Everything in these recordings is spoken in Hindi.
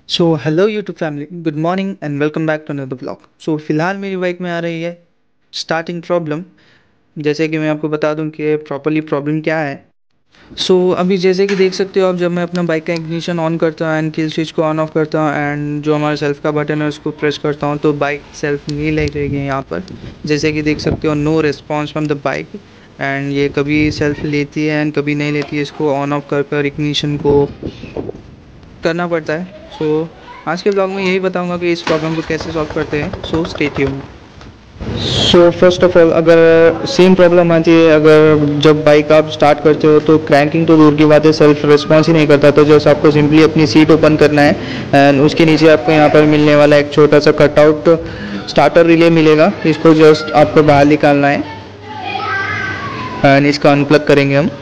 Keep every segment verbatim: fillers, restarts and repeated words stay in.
So hello YouTube family, good morning and welcome back to another blog. So फिलहाल मेरी बाइक में आ रही है स्टार्टिंग प्रॉब्लम। जैसे कि मैं आपको बता दूं कि प्रॉपरली प्रॉब्लम क्या है। सो so, अभी जैसे कि देख सकते हो आप, जब मैं अपना बाइक का इग्निशन ऑन करता हूँ एंड किल स्विच को ऑन ऑफ करता हूँ एंड जो हमारा सेल्फ का बटन है उसको प्रेस करता हूँ तो बाइक सेल्फ नहीं ले रही है यहाँ पर। जैसे कि देख सकते हो, no response from the bike. And ये कभी सेल्फ लेती है एंड कभी नहीं लेती है। इसको ऑन ऑफ कर कर इग्निशन को करना पड़ता है। सो so, आज के ब्लॉग में यही बताऊंगा कि इस प्रॉब्लम को कैसे सॉल्व करते हैं। So stay tuned. So first of all, अगर सेम प्रॉब्लम आती है, अगर जब बाइक आप स्टार्ट करते हो तो क्रैंकिंग तो दूर की बात है, सेल्फ रिस्पॉन्स ही नहीं करता, तो जस्ट आपको सिंपली अपनी सीट ओपन करना है एंड उसके नीचे आपको यहाँ पर मिलने वाला एक छोटा सा कटआउट स्टार्टर रिले मिलेगा। इसको जस्ट आपको बाहर निकालना है एंड इसका अनप्लग करेंगे हम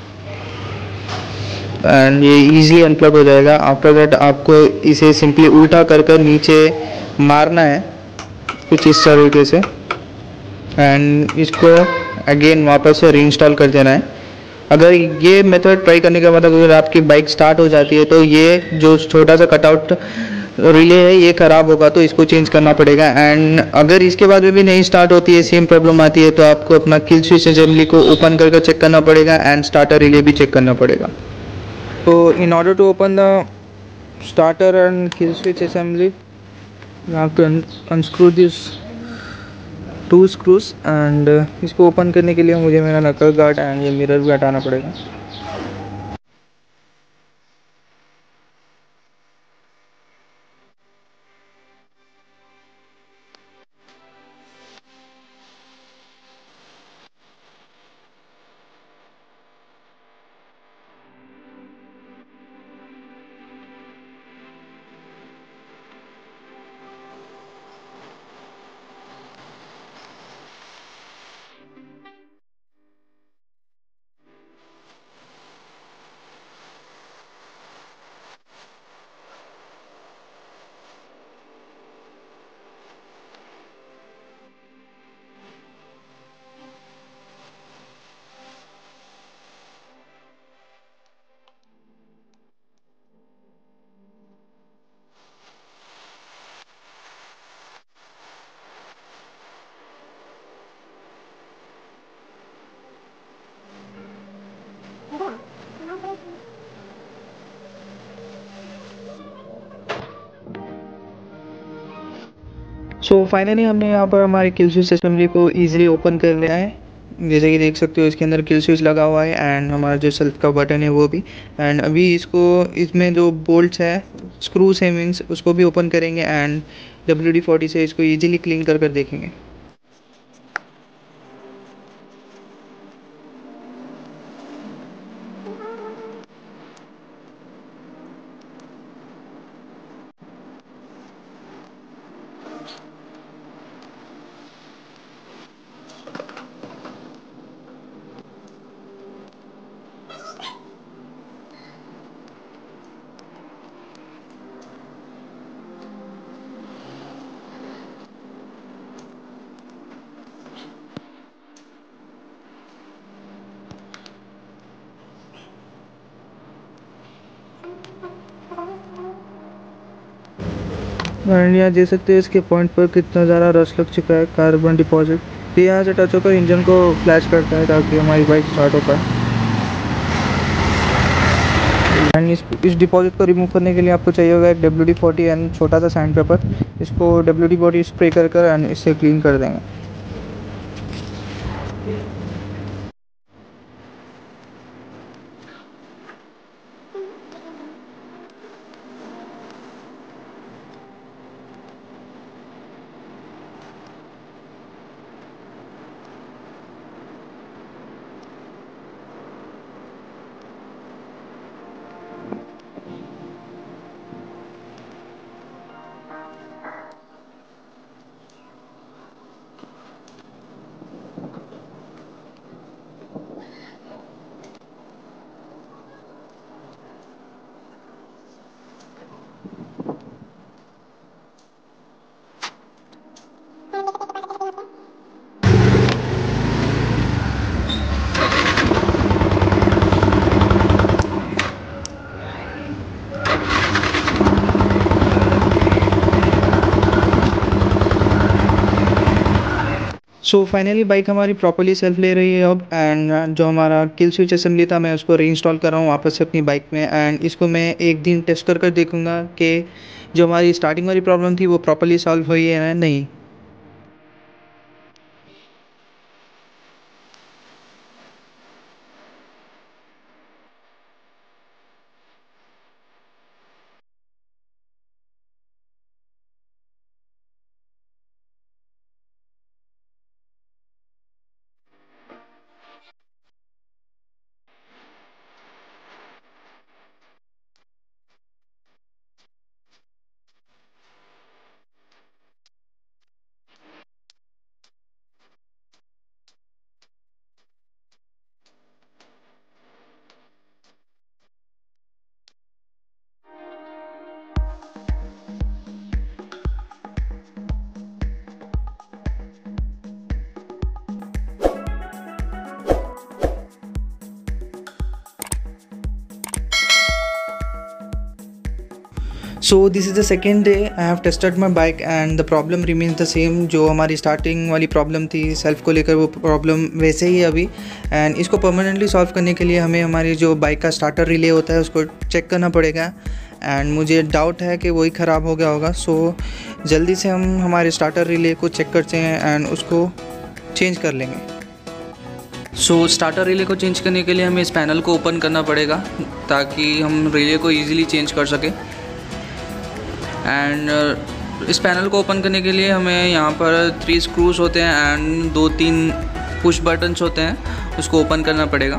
एंड ये इजी अनप्लग हो जाएगा। आफ्टर दैट आपको इसे सिंपली उल्टा कर कर नीचे मारना है कुछ इस तरीके से एंड इसको अगेन वापस से रीइंस्टॉल कर देना है। अगर ये मेथड ट्राई करने के बाद अगर आपकी बाइक स्टार्ट हो जाती है तो ये जो छोटा सा कटआउट रिले है ये ख़राब होगा, तो इसको चेंज करना पड़ेगा। एंड अगर इसके बाद में भी नहीं स्टार्ट होती है, सेम प्रॉब्लम आती है, तो आपको अपना किल स्विच असेंबली को ओपन करके चेक करना पड़ेगा एंड स्टार्टर रिले भी चेक करना पड़ेगा। So in order to open the starter and kill switch assembly, you have to un unscrew these two screws and uh, इसको ओपन करने के लिए मुझे मेरा नकल गार्ड एंड ये मिरर भी हटाना पड़ेगा। सो so, फाइनली हमने यहाँ पर हमारे किल स्विच असेंबली को इजीली ओपन कर लिया है। जैसे कि देख सकते हो इसके अंदर किल स्विच लगा हुआ है एंड हमारा जो सेल्फ का बटन है वो भी। एंड अभी इसको, इसमें जो बोल्ट्स है, स्क्रूज है मीन्स, उसको भी ओपन करेंगे एंड डब्ल्यू डी फोर्टी से इसको ईजिली क्लीन कर कर देखेंगे। एंड यहाँ देख सकते हैं इसके पॉइंट पर कितना ज़्यादा रस लग चुका है, कार्बन डिपॉजिट। ये यहाँ से टच होकर इंजन को फ्लैश करता है ताकि हमारी बाइक स्टार्ट हो पाए। एंड इस इस डिपॉजिट को रिमूव करने के लिए आपको चाहिए होगा एक डब्ल्यू डी फोर्टी एंड छोटा सा सैंड पेपर। इसको डब्ल्यू डी फोर्टी स्प्रे कर कर एंड इससे क्लीन कर देंगे। सो फाइनली बाइक हमारी प्रॉपर्ली सेल्फ ले रही है अब, एंड जो हमारा किल स्विच असेंबली था मैं उसको रीइंस्टॉल कर रहा हूँ वापस से अपनी बाइक में। एंड इसको मैं एक दिन टेस्ट कर कर देखूँगा कि जो हमारी स्टार्टिंग वाली प्रॉब्लम थी वो प्रॉपर्ली सॉल्व हुई है या नहीं। So this is the second day I have tested my bike and the problem remains the same. जो हमारी स्टार्टिंग वाली प्रॉब्लम थी सेल्फ को लेकर वो प्रॉब्लम वैसे ही है अभी। एंड इसको परमानेंटली सॉल्व करने के लिए हमें हमारी जो बाइक का स्टार्टर रिले होता है उसको चेक करना पड़ेगा। एंड मुझे डाउट है कि वही ख़राब हो गया होगा। सो so, जल्दी से हम हमारे स्टार्टर रिले को चेक करते हैं एंड उसको चेंज कर लेंगे। सो स्टार्टर रिले को चेंज करने के लिए हमें इस पैनल को ओपन करना पड़ेगा ताकि हम रिले को ईज़िली चेंज कर सकें। एंड uh, इस पैनल को ओपन करने के लिए हमें यहाँ पर थ्री स्क्रूज होते हैं एंड दो तीन पुश बटन्स होते हैं, उसको ओपन करना पड़ेगा।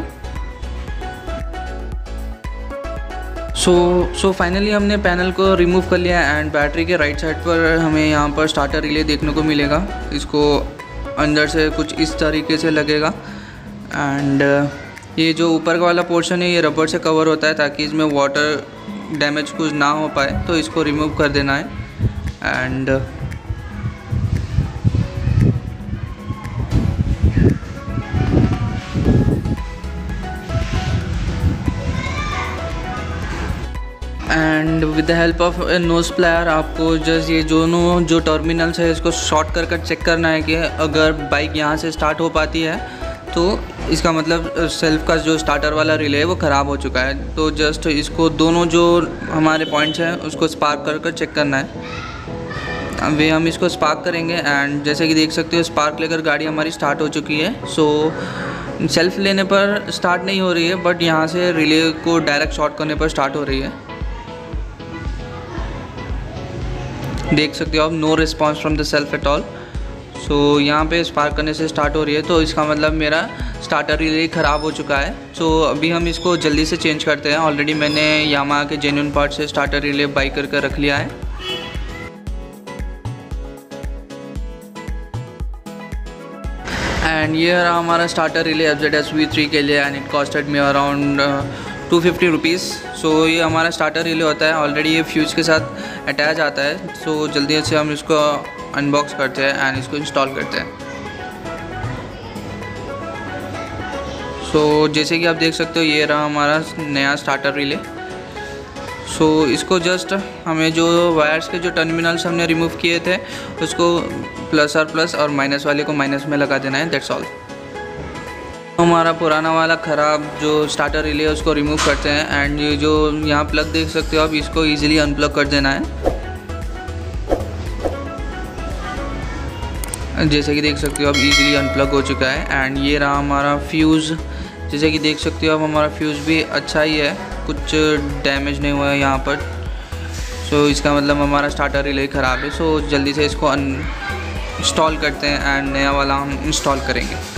सो सो फाइनली हमने पैनल को रिमूव कर लिया एंड बैटरी के राइट साइड पर हमें यहाँ पर स्टार्टर रिले देखने को मिलेगा। इसको अंदर से कुछ इस तरीके से लगेगा एंड uh, ये जो ऊपर वाला पोर्शन है ये रबर से कवर होता है ताकि इसमें वाटर डैमेज कुछ ना हो पाए, तो इसको रिमूव कर देना है। And and with the help of nose plier आपको जस्ट ये दोनों जो टर्मिनल्स है इसको शॉर्ट कर कर चेक करना है कि अगर बाइक यहाँ से स्टार्ट हो पाती है तो इसका मतलब सेल्फ का जो स्टार्टर वाला रिले है वो ख़राब हो चुका है। तो जस्ट इसको दोनों जो हमारे पॉइंट्स हैं उसको स्पार्क कर कर चेक करना है। अभी हम इसको स्पार्क करेंगे एंड जैसे कि देख सकते हो स्पार्क लेकर गाड़ी हमारी स्टार्ट हो चुकी है। सो सेल्फ लेने पर स्टार्ट नहीं हो रही है बट यहाँ से रिले को डायरेक्ट शॉर्ट करने पर स्टार्ट हो रही है। देख सकते हो आप no response from the self at all. So यहाँ पे स्पार्क करने से स्टार्ट हो रही है तो इसका मतलब मेरा स्टार्टर रिले ख़राब हो चुका है। सो so, अभी हम इसको जल्दी से चेंज करते हैं। ऑलरेडी मैंने यामाहा के जेन्युइन पार्ट से स्टार्टर रिले बाई कर कर रख लिया है। एंड ये रहा हमारा starter relay F Z S V three के लिए and it costed me around two fifty rupees. So ये हमारा स्टार्टर रिले होता है, ऑलरेडी ये फ्यूज़ के साथ अटैच आता है। सो so, जल्दी से हम इसको अनबॉक्स करते हैं एंड इसको इंस्टॉल करते हैं। सो so, जैसे कि आप देख सकते हो ये रहा हमारा नया स्टार्टर रिले। सो so, इसको जस्ट हमें जो वायर्स के जो टर्मिनल्स हमने रिमूव किए थे उसको प्लस और प्लस और माइनस वाले को माइनस में लगा देना है, दैट्स ऑल। हमारा पुराना वाला ख़राब जो स्टार्टर रिले है उसको रिमूव करते हैं एंड ये जो यहाँ प्लग देख सकते हो आप इसको ईजिली अनप्लग कर देना है। जैसे कि देख सकते हो अब इजीली अनप्लग हो चुका है एंड ये रहा हमारा फ्यूज़। जैसे कि देख सकते हो अब हमारा फ्यूज़ भी अच्छा ही है, कुछ डैमेज नहीं हुआ है यहाँ पर। सो so, इसका मतलब हमारा स्टार्टर रिले ख़राब है। सो so, जल्दी से इसको इंस्टॉल करते हैं एंड नया वाला हम इंस्टॉल करेंगे।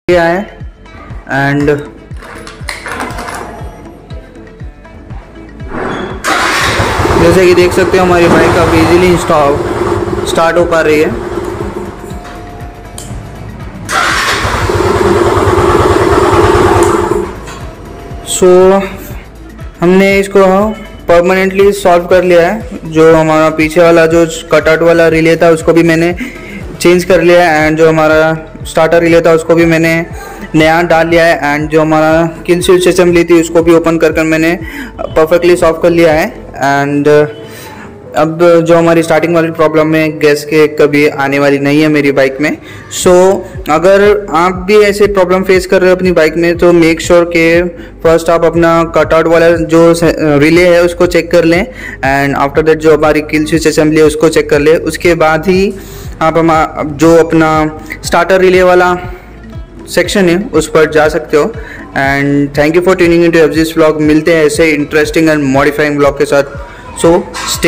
लिया है एंड जैसे कि देख सकते हो हमारी बाइक अब इजीली स्टार्ट हो पा रही है। सो so, हमने इसको परमानेंटली सॉल्व कर लिया है। जो हमारा पीछे वाला जो कटआउट वाला रिले था उसको भी मैंने चेंज कर लिया है एंड जो हमारा स्टार्टर रिले था उसको भी मैंने नया डाल लिया है एंड जो हमारा किल स्विच असेंबली थी उसको भी ओपन कर कर मैंने परफेक्टली सॉल्व कर लिया है। एंड अब जो हमारी स्टार्टिंग वाली प्रॉब्लम है गैस के कभी आने वाली नहीं है मेरी बाइक में। सो so, अगर आप भी ऐसे प्रॉब्लम फेस कर रहे हो अपनी बाइक में तो मेक श्योर के फर्स्ट आप अपना कटआउट वाला जो रिले है उसको चेक कर लें एंड आफ्टर दैट जो हमारी किल स्विच असेंबली है उसको चेक कर लें। उसके बाद ही आप हम जो अपना स्टार्टर रिले वाला सेक्शन है उस पर जा सकते हो। And thank you for tuning into FG's vlog. मिलते हैं ऐसे इंटरेस्टिंग एंड मॉडिफाइंग व्लॉग के साथ। So stay